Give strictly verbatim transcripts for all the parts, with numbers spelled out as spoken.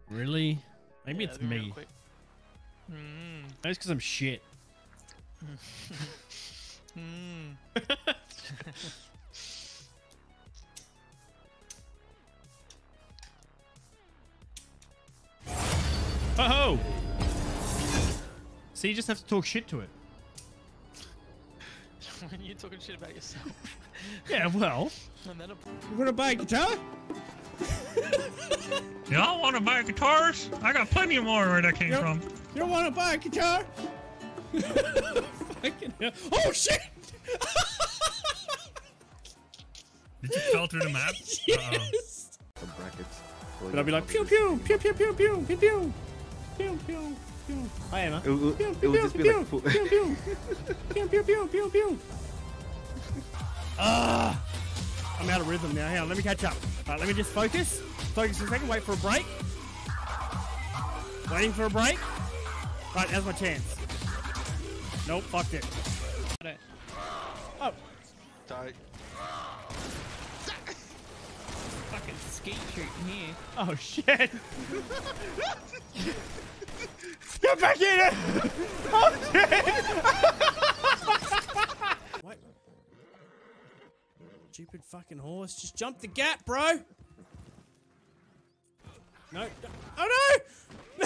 Really? Maybe Yeah, it's it'll be real me. quick. Mm. Maybe it's because I'm shit. Mm. Oh! So you just have to talk shit to it. When you're talking shit about yourself. Yeah, well. And then You want to buy a guitar? Y'all want to buy guitars? I got plenty more where that came Yep. from. You don't want to buy a guitar? Fucking hell. Oh shit! Did you fell through the map? Yes! Some brackets. But I'll be like pew pew pew pew pew pew pew pew pew pew pew. Hi Emma. It will, Pew it pew will pew just be pew like full. pew pew pew pew pew pew pew. Ah! I'm out of rhythm now. Hang on, let me catch up. Alright, let me just focus. Focus for a second. Wait for a break. Waiting for a break. Right, now's my chance. Nope, fucked it. Oh. Sorry. fucking skeet shooting here. Oh shit! Get back in it! Oh shit! What? Stupid fucking horse! Just jump the gap, bro! No! Oh no!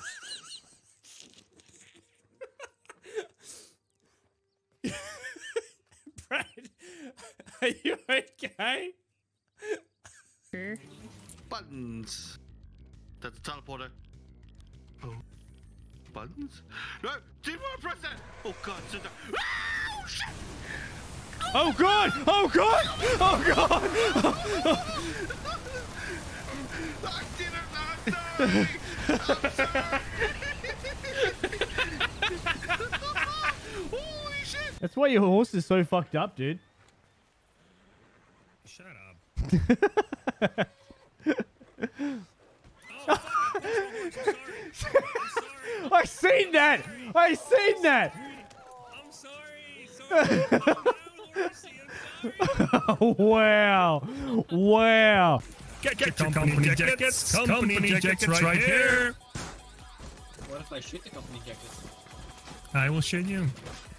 Brad, are you okay? Buttons. That's a teleporter. Oh. Buttons? No! Didn't want to press that! Oh god, sit down. Oh shit! Oh god! Oh god! Oh god! I didn't know! Sorry! I'm sorry! Holy shit! That's why your horse is so fucked up, dude. Shut up. Oh, fuck, I'm sorry. I'm sorry. I seen that! I seen that! I'm sorry. Sorry. I'm horsey. I'm sorry. Wow! Wow! Get, get, get your company, company jackets. Company, company jackets, jackets right here. What if I shoot the company jacket? I will shoot you.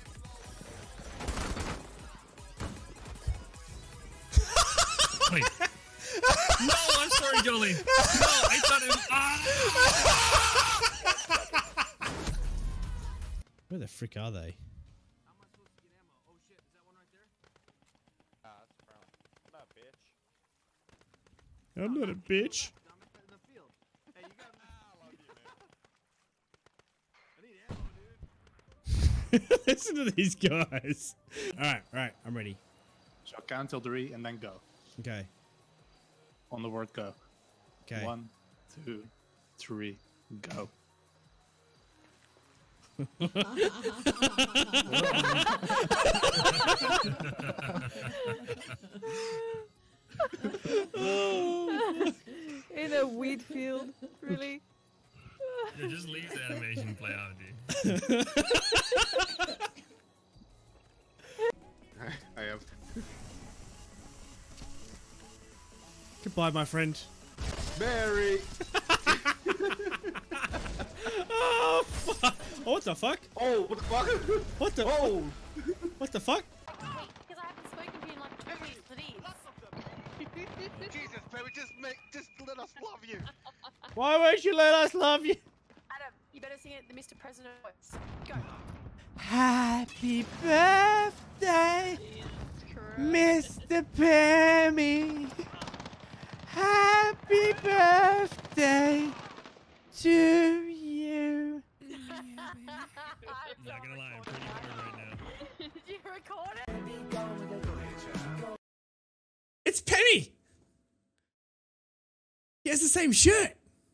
Wait. No, I'm sorry, Jolie. No, I thought it was. Ah! Where the frick are they? I'm not a bitch. Listen to these guys. Alright, alright, I'm ready. So I'll count till three and then go. Okay. On the word go. Okay. One, two, three, go. In a wheat field, really? Yeah, just leave the animation play out, dude. I have. Goodbye, my friend. Mary! Oh, fuck. Oh, what the fuck? Oh, what the fuck? What the? Oh! What the fuck? Because I haven't spoken to you in like two weeks, please. Jesus, baby, just make, just let us love you. Why won't you let us love you? Adam, you better sing it the Mister President voice. Go. Happy birthday, Mister Pammy. Happy birthday to you. I'm not gonna lie, I'm pretty hard right now. Did you record it? It's Penny. He has the same shirt.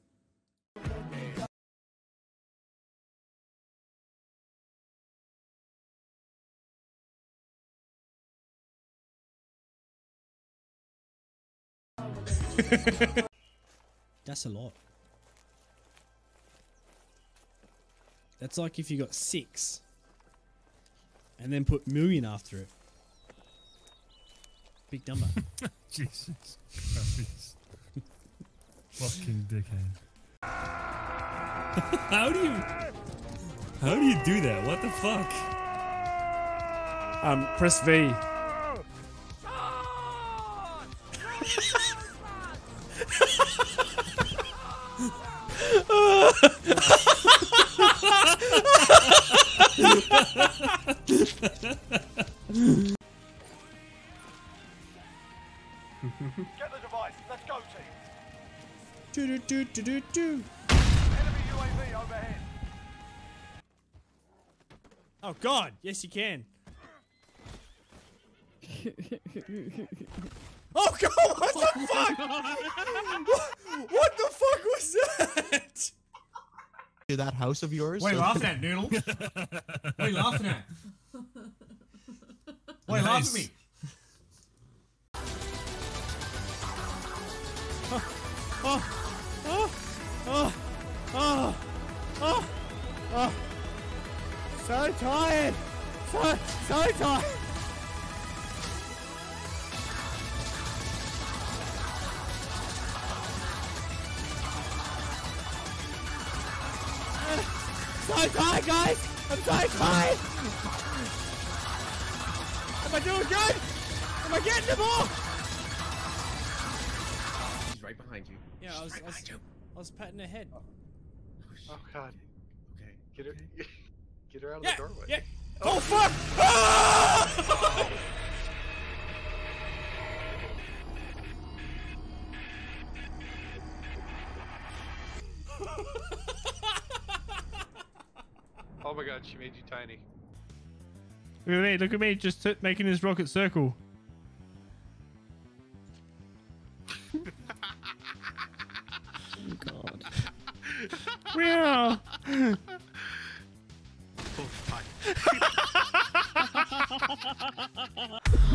That's a lot. That's like if you got six and then put million after it. Big number. Jesus Christ. Fucking dickhead. How do you? How do you do that? What the fuck? Um, press V. Get the device. Let's go, team. Do do do do do do. Enemy U A V overhead. Oh God! Yes, you can. Oh God! What the fuck? what, what the fuck was that? To that house of yours. What are you so- laughing at, Noodle? What are you laughing at? Why are you laughing at me? Oh, oh, oh, oh, oh, oh. So tired. So, so tired. So tired, guys. I'm so tired. Am I doing good? Am I getting the ball? He's right behind you. Yeah, I was, I was, I was patting her head. Oh God. Okay. Get her. Get her out of Yeah, the doorway. yeah. Oh fuck! Ah! Oh my God, she made you tiny. Look at me! Look at me! Just t- making this rocket circle. Oh god. Yeah. Oh, hi.